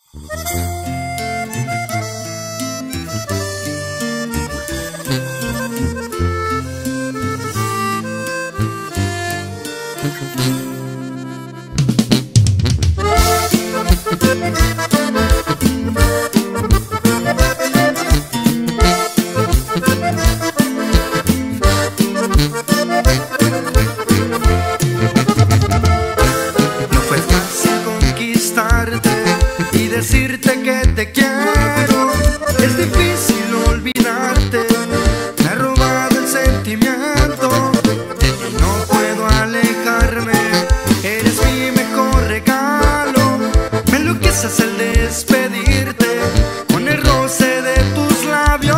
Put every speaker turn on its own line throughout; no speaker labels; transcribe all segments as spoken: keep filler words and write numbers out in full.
Y decirte que te quiero, es difícil olvidarte. Me ha robado el sentimiento, de ti no puedo alejarme. Eres mi mejor regalo, me enloqueces al despedirte con el roce de tus labios.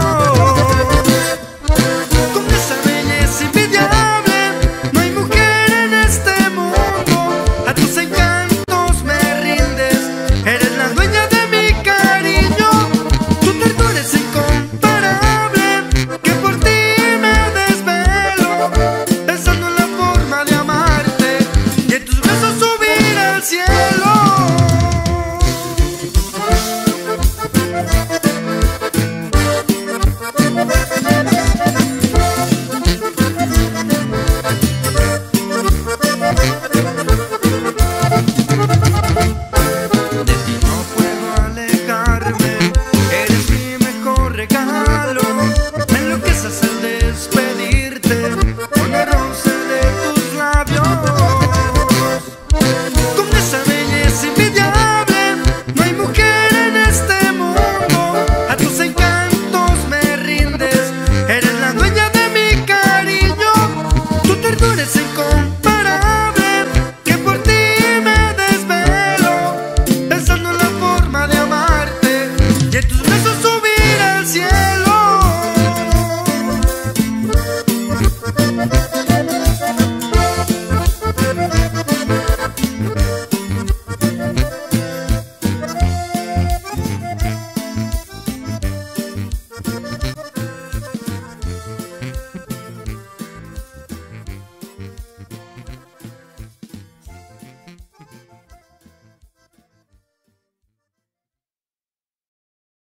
Con esa belleza invidiable, no hay mujer en este mundo. A tus encantos me rindes, eres la dueña de mi cariño. Tu ternura es incomparable, que por ti me desvelo, pensando en la forma de amarte y en tus besos subir al cielo.